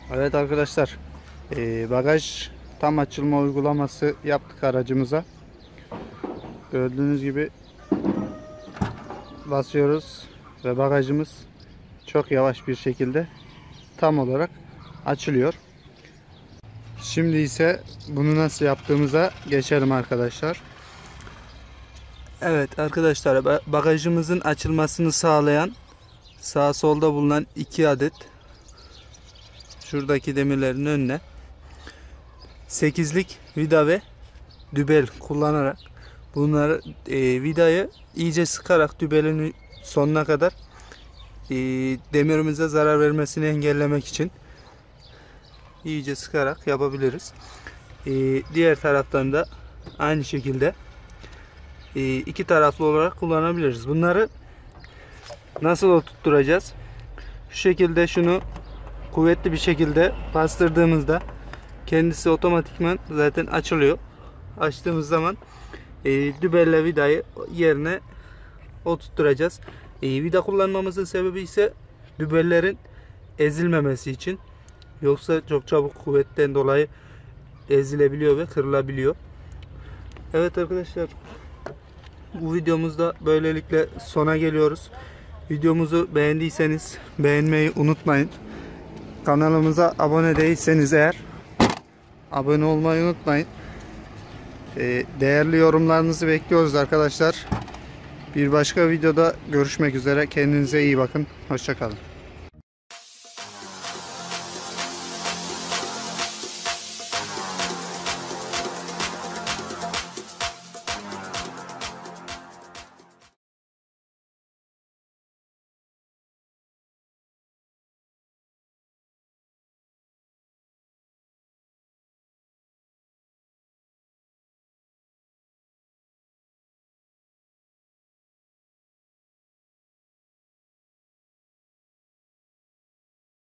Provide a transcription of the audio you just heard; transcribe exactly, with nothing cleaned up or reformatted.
Evet arkadaşlar, e, bagaj tam açılma uygulaması yaptık aracımıza. Gördüğünüz gibi basıyoruz ve bagajımız çok yavaş bir şekilde tam olarak açılıyor. Şimdi ise bunu nasıl yaptığımıza geçelim arkadaşlar. Evet arkadaşlar, bagajımızın açılmasını sağlayan sağ solda bulunan iki adet şuradaki demirlerin önüne sekizlik vida ve dübel kullanarak bunları e, vidayı iyice sıkarak dübelin sonuna kadar e, demirimize zarar vermesini engellemek için iyice sıkarak yapabiliriz. E, diğer taraftan da aynı şekilde e, iki taraflı olarak kullanabiliriz. Bunları nasıl oturtturacağız? Şu şekilde şunu kuvvetli bir şekilde bastırdığımızda kendisi otomatikman zaten açılıyor. Açtığımız zaman e, dübelle vidayı yerine oturtturacağız. E, vida kullanmamızın sebebi ise dübellerin ezilmemesi için. Yoksa çok çabuk kuvvetten dolayı ezilebiliyor ve kırılabiliyor. Evet arkadaşlar, bu videomuzda böylelikle sona geliyoruz. Videomuzu beğendiyseniz beğenmeyi unutmayın. Kanalımıza abone değilseniz eğer abone olmayı unutmayın. Değerli yorumlarınızı bekliyoruz arkadaşlar. Bir başka videoda görüşmek üzere. Kendinize iyi bakın. Hoşça kalın.